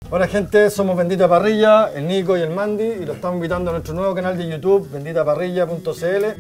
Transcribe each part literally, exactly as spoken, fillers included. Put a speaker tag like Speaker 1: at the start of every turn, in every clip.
Speaker 1: Hola gente, somos Bendita Parrilla, el Nico y el Mandy, y lo estamos invitando a nuestro nuevo canal de YouTube, bendita parrilla punto c l.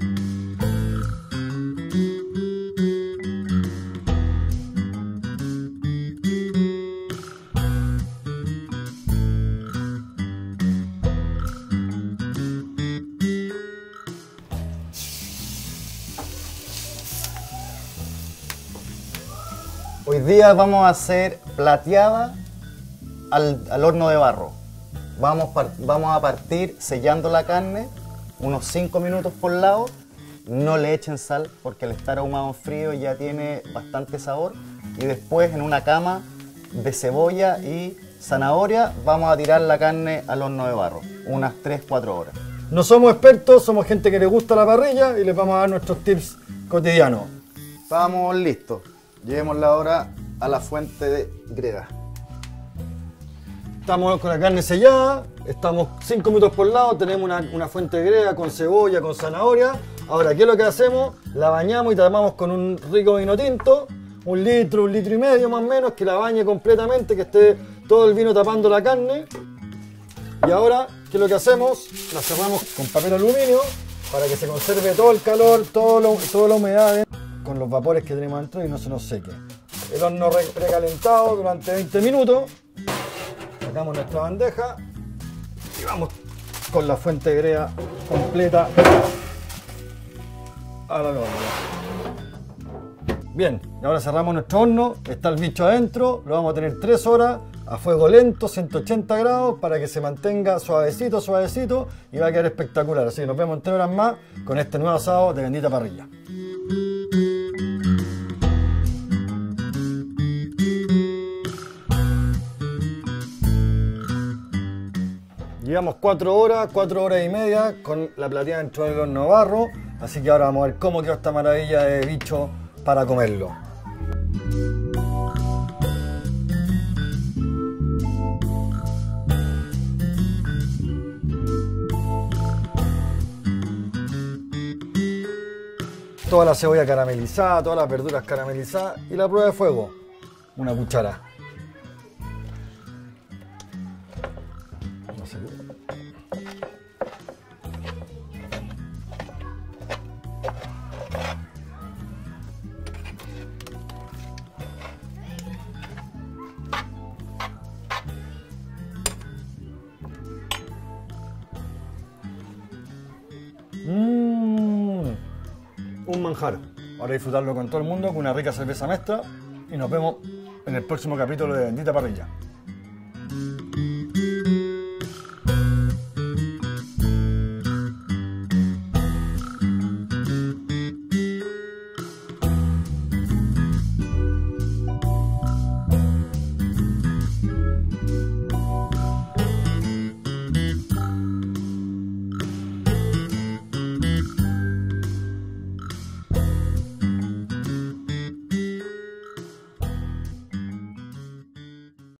Speaker 2: Hoy día vamos a hacer plateada al, al horno de barro. Vamos, par, vamos a partir sellando la carne unos cinco minutos por lado. No le echen sal porque al estar ahumado en frío ya tiene bastante sabor. Y después en una cama de cebolla y zanahoria vamos a tirar la carne al horno de barro, unas tres a cuatro horas.
Speaker 1: No somos expertos, somos gente que le gusta la parrilla y les vamos a dar nuestros tips cotidianos.
Speaker 2: Estamos listos. Llevémosla ahora a la fuente de greda.
Speaker 1: Estamos con la carne sellada, estamos cinco minutos por lado, tenemos una, una fuente de greda con cebolla, con zanahoria. Ahora, ¿qué es lo que hacemos? La bañamos y tapamos con un rico vino tinto, un litro, un litro y medio más o menos, que la bañe completamente, que esté todo el vino tapando la carne. Y ahora, ¿qué es lo que hacemos? La cerramos con papel aluminio para que se conserve todo el calor, todo lo, toda la humedad con los vapores que tenemos dentro y no se nos seque. El horno precalentado durante veinte minutos. Sacamos nuestra bandeja y vamos con la fuente de greda completa a la horno. Bien, y ahora cerramos nuestro horno, está el bicho adentro, lo vamos a tener tres horas a fuego lento, ciento ochenta grados, para que se mantenga suavecito, suavecito, y va a quedar espectacular. Así que nos vemos en tres horas más con este nuevo asado de Bendita Parrilla. Llevamos cuatro horas, cuatro horas y media con la plateada dentro del horno de barro, así que ahora vamos a ver cómo quedó esta maravilla de bicho para comerlo. Toda la cebolla caramelizada, todas las verduras caramelizadas y la prueba de fuego, una cuchara. No sé. Mmm, un manjar. Ahora disfrutarlo con todo el mundo, con una rica cerveza mezcla, y nos vemos en el próximo capítulo de Bendita Parrilla.